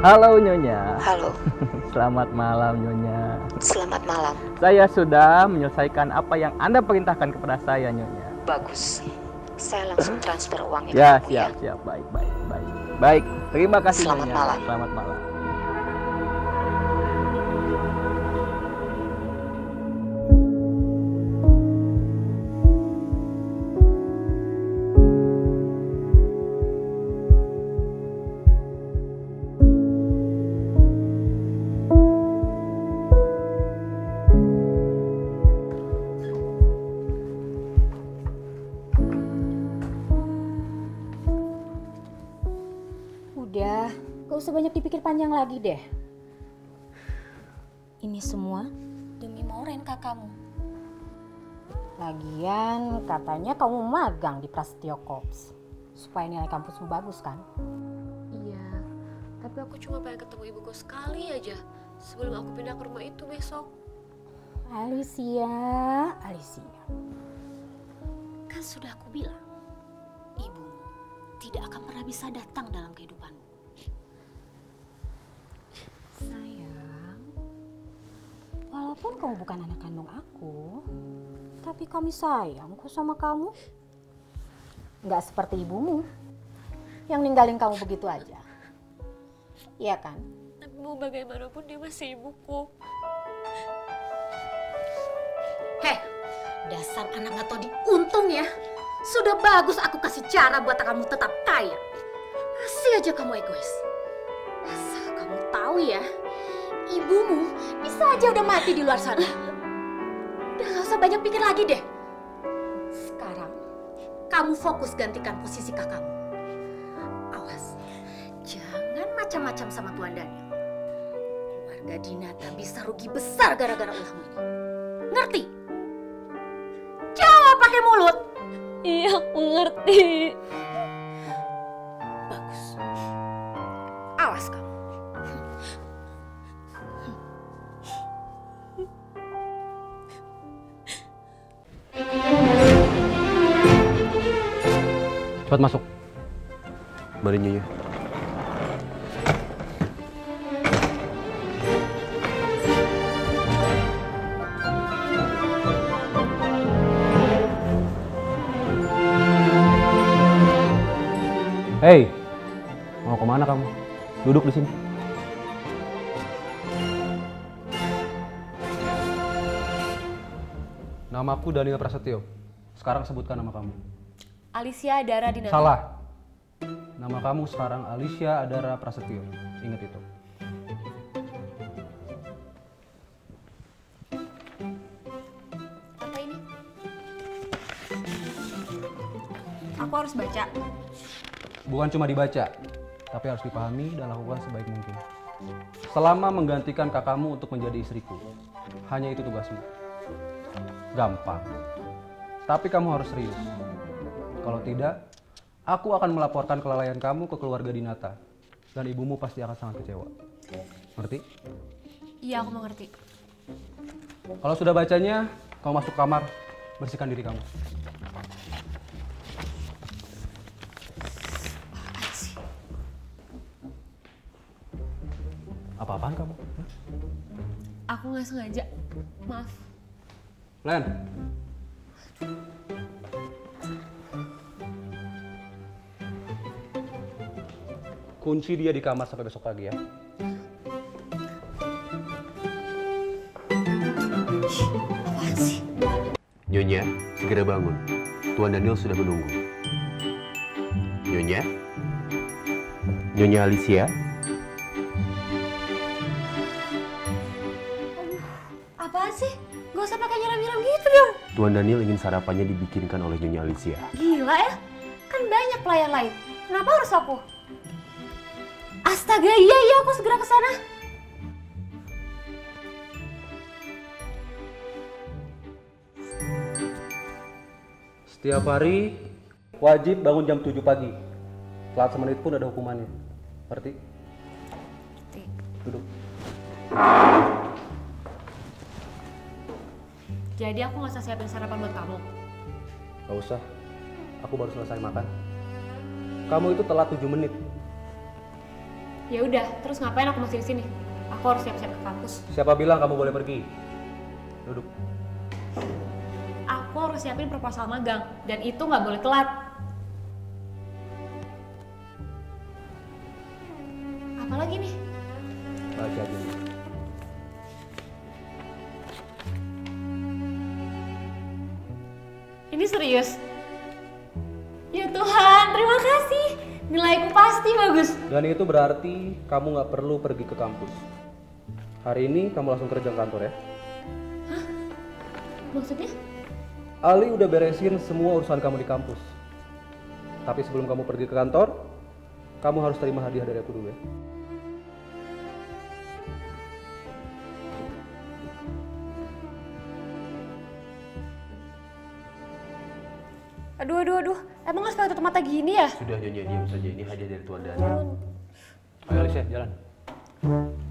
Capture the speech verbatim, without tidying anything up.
Halo Nyonya. Halo. Selamat malam Nyonya. Selamat malam. Saya sudah menyelesaikan apa yang Anda perintahkan kepada saya Nyonya. Bagus. Saya langsung transfer uangnya Ya, ke kamu siap, ya. siap. Baik, baik, baik. Baik, terima kasih Selamat Nyonya. malam. Selamat malam. Udah, gak usah banyak dipikir panjang lagi deh. Ini semua demi Moren kakakmu. Lagian katanya kamu magang di Prasetyo Corps supaya nilai kampusmu bagus kan? Iya, tapi aku cuma pengen ketemu ibuku sekali aja sebelum aku pindah ke rumah itu besok. Alicia, Alicia. Kan sudah aku bilang, ibumu tidak akan pernah bisa datang dalam kehidupanmu. Sayang, walaupun kamu bukan anak kandung aku, tapi kami sayang kok sama kamu. Nggak seperti ibumu yang ninggalin kamu begitu aja. Iya kan? Tapi mau bagaimanapun dia masih ibuku. Heh, dasar anak gak tau diuntung ya. Sudah bagus aku kasih cara buat kamu tetap kaya. Masih aja kamu egois. Asal kamu tahu ya, ibumu bisa aja udah mati di luar sana. Udah gak usah banyak pikir lagi deh. Sekarang, kamu fokus gantikan posisi kakakmu. Awas, jangan macam-macam sama Tuan Daniel. Keluarga Dinata bisa rugi besar gara-gara ulahmu ini. Ngerti? Jawab pakai mulut. Iya, aku ngerti. Bagus. Awas kamu. Cepat masuk. Mari Nyonya. Hei, mau kemana kamu? Duduk di sini. Namaku Daniel Prasetyo. Sekarang sebutkan nama kamu. Alicia Dara Dinata. Salah. Nama kamu sekarang Alicia Adara Prasetyo. Ingat itu. Apa ini? Aku harus baca. Bukan cuma dibaca, tapi harus dipahami dan lakukan sebaik mungkin. Selama menggantikan kakakmu untuk menjadi istriku, hanya itu tugasmu. Gampang. Tapi kamu harus serius. Kalau tidak, aku akan melaporkan kelalaian kamu ke keluarga Dinata. Dan ibumu pasti akan sangat kecewa. Ngerti? Iya, aku mengerti. Kalau sudah bacanya, kamu masuk kamar, bersihkan diri kamu. Apa-apaan kamu? Hah? Aku nggak sengaja. Maaf. Len. Kunci dia di kamar sampai besok pagi ya. Apaan sih? Nyonya, segera bangun. Tuan Daniel sudah menunggu. Nyonya? Nyonya Alicia? Apaan sih? Gak usah pakai nyiram-nyiram gitu dong. Tuan Daniel ingin sarapannya dibikinkan oleh Nyonya Alicia. Gila ya? Kan banyak pelayan lain. Kenapa harus aku? Astaga, iya iya aku segera ke sana. Setiap hari wajib bangun jam tujuh pagi. Telat semenit pun ada hukumannya. Ngerti? Ngerti. Duduk. Jadi aku nggak usah siapin sarapan buat kamu. Gak usah. Aku baru selesai makan. Kamu itu telat tujuh menit. Ya udah, terus ngapain aku masih di sini? Aku harus siap-siap ke kampus. Siapa bilang kamu boleh pergi? Duduk. Aku harus siapin proposal magang, dan itu nggak boleh telat. Apalagi nih? Baca aja nih. Ini serius? Ya Tuhan, terima kasih. Nilaiku pasti bagus. Dan itu berarti kamu nggak perlu pergi ke kampus. Hari ini kamu langsung kerja ke kantor ya. Hah? Maksudnya? Ali udah beresin semua urusan kamu di kampus. Tapi sebelum kamu pergi ke kantor, kamu harus terima hadiah dari aku dulu ya. Aduh, aduh, aduh. Emang harus pakai tutup mata gini ya? Sudah Nyonya, diam saja. Ini hadiah dari Tuan Dani. Ayo Alicia, jalan.